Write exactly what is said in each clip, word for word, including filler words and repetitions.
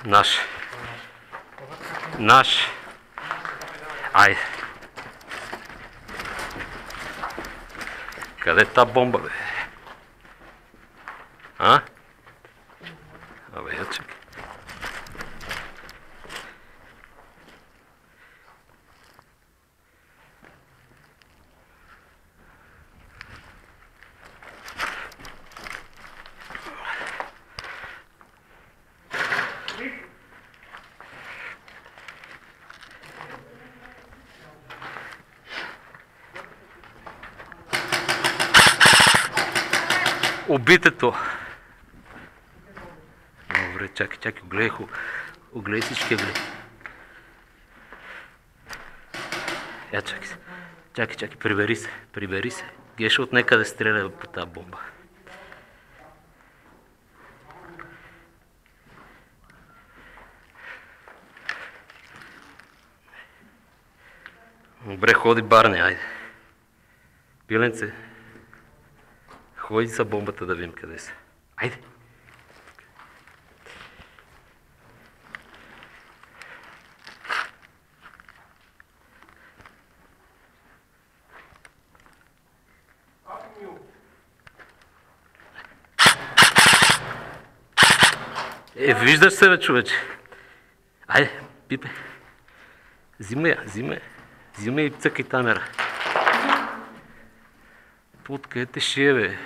Наш. Наш. Айде. Къде е та бомба, бе? А? Абе, я чакай. Убитето. Добре, чакай, чакай, огледай, огледай всички, гледай. Я чакай се. Чакай, чакай, прибери се, прибери се. Геша от некъде стреля по тази бомба. Добре, ходи Барни, айде. Пиленце. Ходи за бомбата да видим къде са. Айде! Е, виждаш се, бе, човече. Айде, пипе. Взимай я, взимай я. Взимай и цъкай тамера. Откъде те шие, бе?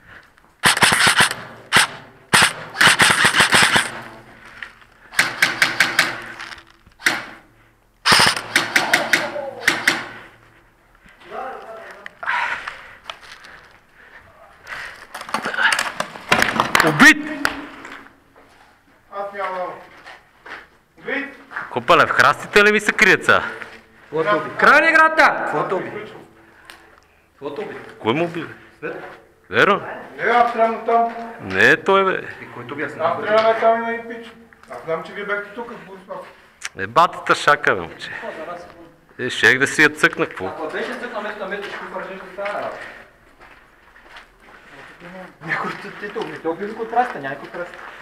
Убит! Аз нямам. Убит! Копале, в храстите ли ви се крият са? Какво уби? Край на играта! Какво уби? Какво уби? Кой му уби, бе? Веро? Не, аз трябва там. Не е той, бе. И който уби, аз Аз знам. трябва да там има и пич. Аз знам, че вие бяхте тук в Борислав. Е, батата шака, бе, момче. Е, шех да си я цъкна, какво? Ако беше цъкна место на место, ще го вържеш да става работа. Някой те уби, те уби от праста, някой праста.